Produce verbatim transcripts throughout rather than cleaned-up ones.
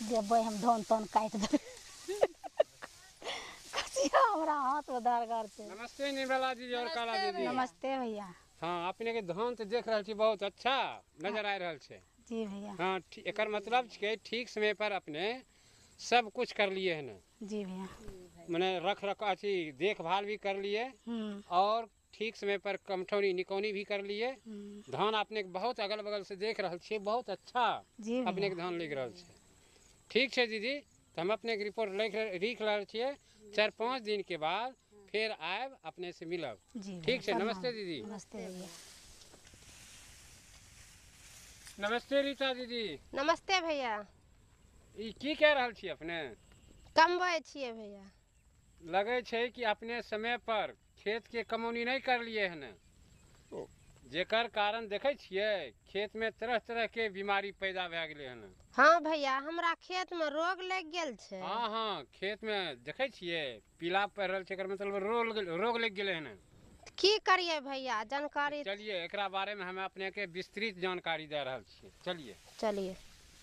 जेबै हम धान तान काटि देबै हमरा हाथ में दर्द छै। नमस्ते निर्मला जी और काला दीदी। नमस्ते भैया। हाँ अपने के धान तो देख रहे छी बहुत अच्छा नजर आ रहा है। जी भैया। हाँ एक मतलब के ठीक समय पर अपने सब कुछ कर लिए है ना। जी भैया। मैंने रख रखा अच्छी देखभाल भी कर लिए और ठीक समय पर कमठौनी निकौनी भी कर लिए। धान अपने बहुत अगल बगल से देख रहे छे बहुत अच्छा अपने के धान लिख रहा छे। ठीक है दीदी तो हम अपने के रिपोर्ट लिख लिख रहे छे। चार पाँच दिन के बाद फिर आयब अपने से मिलब। ठीक है नमस्ते दीदी। नमस्ते भैया। नमस्ते रीता दीदी। नमस्ते भैया। ई की कह रहा छी अपने? कमबै छियै भैया। लगे छे कि अपने समय पर खेत के कमौनी नहीं कर लिए है न, जेकर कारण देखे छिए खेत में तरह तरह के बीमारी पैदा भए गेले है न। हाँ भैया हमरा खेत में रोग लग गेल छे। हाँ हाँ खेत में देखे छिए पीला पड़ रहल छे, एकर मतलब रोग रोग लग गेले है न। की करिए भैया जानकारी। चलिए एकरा बारे में हम अपने के विस्तृत जानकारी दे रहा छे। चलिए चलिए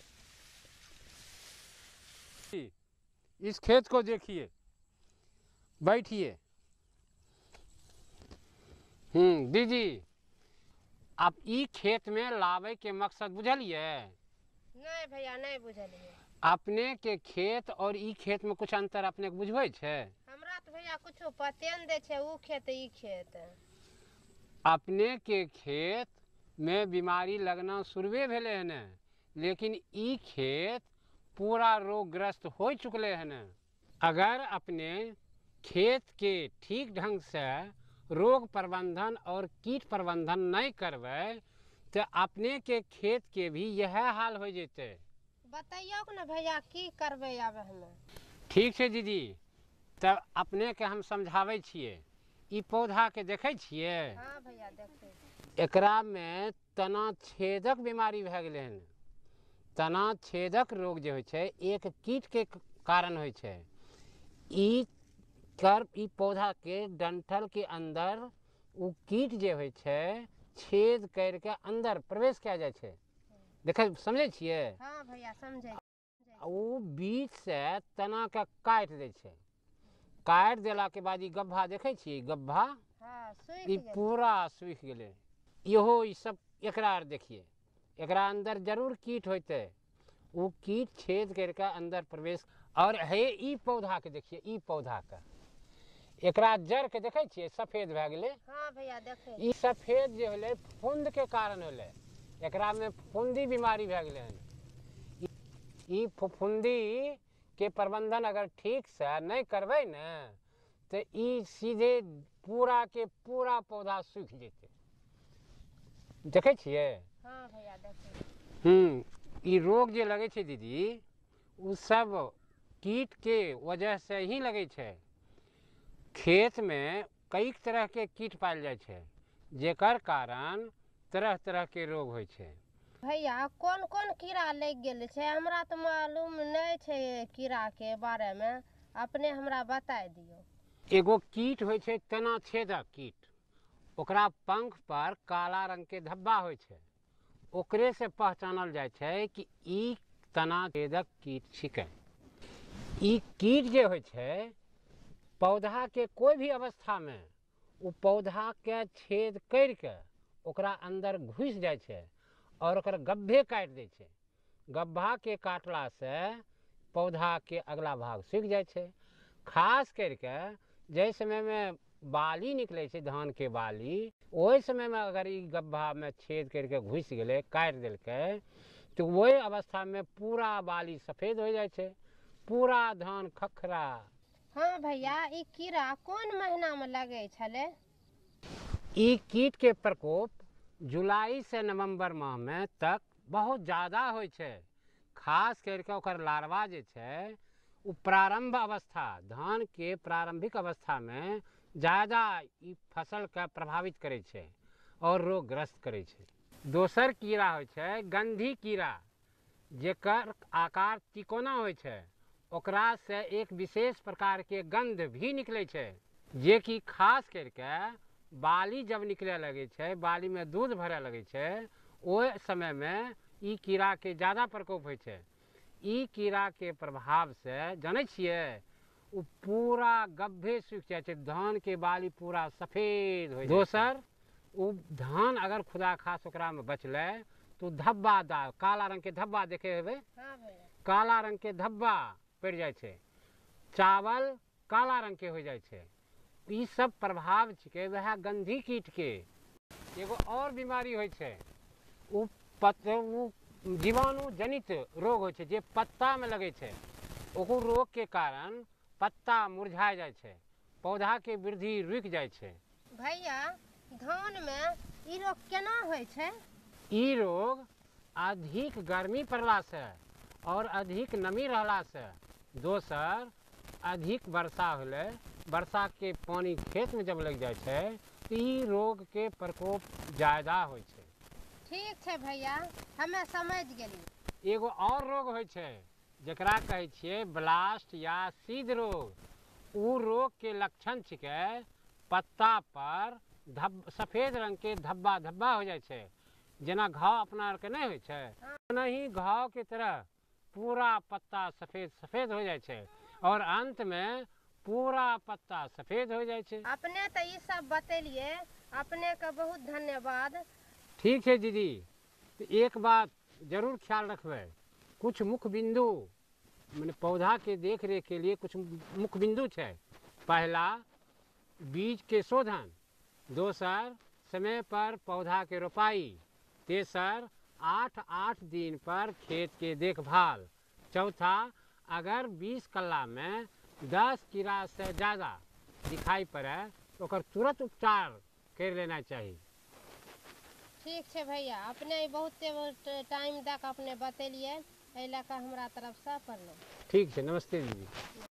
इस खेत को देखिए, बैठिए। हम्म दीदी आप ई खेत में लावे के मकसद बुझलिए? नहीं भैया नहीं बुझलिए। अपने के खेत और ई खेत में कुछ अंतर अपने के बुझबे छे? हमरा तो भैया कुछ पते न दे छे ऊ खेत ई खेत। अपने के खेत में बीमारी लगना शुरुए भेले है न, लेकिन ई खेत पूरा रोगग्रस्त हो चुकले है न। अगर अपने खेत के ठीक ढंग से रोग प्रबंधन और कीट प्रबंधन नहीं करवे तो अपने के खेत के भी यह हाल हो जेते। बताइयो न भैया की करबे अब हमें। ठीक है दीदी तब अपने के हम समझावे छिए। ई पौधा के देखे छिए? हाँ भैया देखे। एकरा में तना छेदक बीमारी भए गेले हन। तना छेदक रोग जे होइ छे एक कीट के कारण होइ छे। ई कर ई पौधा के डंठल के अंदर उ कीट जे होइ छे छेद करके अंदर प्रवेश किया जाए छे। देखे समझे छिए? हाँ भैया समझे। उ बीच से तना के काट दे छे। काट देला के बाद ई गड्ढा देखे छिए गड्ढा? हाँ सूख ई गेल। पूरा सूख गेले। इहो ई सब एकरा आर देखिए एकरा अंदर जरूर कीट होते। वो कीट छेद करके अंदर प्रवेश और है ई पौधा के देखिए ई पौधा का एकरा जड़ के देखे छिए सफेद भए गेले। हाँ भैया देखे। ई सफेद जे होले फुंद के कारण होले। एकरा में फुंदी बीमारी भए गेले हन। ई फुफुंदी के प्रबंधन अगर ठीक से नहीं करबे न तो ई सीधे पूरा के पूरा पौधा सूख जेते। देखे छिए? हाँ भैया देखे। हम्म ई रोग जे लगे छे दीदी उ सब कीट के वजह से ही लगे छे। खेत में कई तरह के कीट पायल जाए छे जेकर कारण तरह तरह के रोग होइ छे। भैया कौन कौन कीड़ा लग गेल छे हमरा तो मालूम नहीं छे कीड़ा के बारे में, अपने हमरा बता दियो। एगो कीट होइ छे तना छेदक कीट। ओकरा पंख पर काला रंग के धब्बा होइ छे। ओकरे से पहचानल जाए छे कि ई तना छेदक कीट छिके। ई कीट जे होइ छे पौधा के कोई भी अवस्था में उ पौधा के छेद करके ओकरा अंदर घुस जाए छे और ओकर गड्ढे काट दे छे। गड्ढा के काटला से पौधा के अगला भाग सूख जाए छे। खास करके जै समय में बाली निकले छे धान के बाली ओहि समय में अगर ई गड्ढा में छेद करके घुस गेले काट देलके तो वही अवस्था में पूरा बाली सफेद हो जाए छे, पूरा धान खखरा। हाँ भैया ई कीड़ा कौन महीना में लगे छले? ई कीट के प्रकोप जुलाई से नवंबर माह में तक बहुत ज़्यादा होइ छे। खास करके ओकर लार्वा जे छे उ प्रारंभ अवस्था धान के प्रारंभिक अवस्था में ज़्यादा ई फसल के प्रभावित करे छे और रोगग्रस्त करे छे। दोसर कीड़ा होइ छे गंधी कीड़ा जेकर आकार तिकोना होइ छे। ओकरा से एक विशेष प्रकार के गंध भी निकले छे जे कि खास करके बाली जब निकले लगे छे बाली में दूध भरे लगे छे ओहि समय में ई कीड़ा के ज़्यादा प्रकोप होइ छे। ई कीड़ा के प्रभाव से जानै छियै उ पूरा गभ्भे सूख जाइ छै, धान के बाली पूरा सफेद हो जाइ छै। दोसर उ धान अगर खुदा खास ओकरा में बचलै तो धब्बादार काला रंग के धब्बा देखे हेबै, हाँ भैया काला रंग के धब्बा पड़ जाइ छै, चावल काला रंग के हो जाइ छै। ई सब प्रभाव छिकै वह गंधी कीट के। एगो और बीमारी होइ छै, उ पत उ जीवाणु जनित रोग होइ छै जे पत्ता में लगे छै। ओकरो रोग के कारण पत्ता मुरझा जाइ छै, पौधा के वृद्धि रुक जाइ छै। भैया धान में ई रोग केना होइ छै? ई रोग अधिक गर्मी पड़ला से और अधिक नमी रहला से, दोसर अधिक वर्षा होले, वर्षा के पानी खेत में जब लग जाइ छै तो ई रोग के प्रकोप ज्यादा होइ छै। ठीक छै भैया, हमे समझ गेली। एगो और रोग होइ छै जकरा कहै छियै ब्लास्ट या सीध रोग। उ रोग के लक्षण छिकै पत्ता पर धब सफेद रंग के धब्बा धब्बा हो जाइ छै, जेना घाव अपना आर के नहीं होइ छै, नहीं घाव के तरह पूरा पत्ता सफेद सफेद हो जाइ छै और अंत में पूरा पत्ता सफेद हो जाइ छै। अपने तो ई सब बतेलिए, अपने का बहुत धन्यवाद। ठीक है दीदी, तो एक बात जरूर ख्याल रखबै, कुछ मुख्य बिंदु मैंने पौधा के देख रेख के लिए कुछ मुख्य बिंदु छै। पहला बीज के शोधन, दोसर समय पर पौधा के रोपाई, तेसर आठ आठ दिन पर खेत के देखभाल, चौथा अगर बीस कल्ला में दस कीड़ा से ज़्यादा दिखाई पड़े तो ओकर तुरंत उपचार कर लेना चाहिए। ठीक छै भैया, अपने बहुत टाइम तक अपने बतेलिए, एहि लऽ कऽ हमरा तरफ से प्रणाम। ठीक है, नमस्ते दीदी।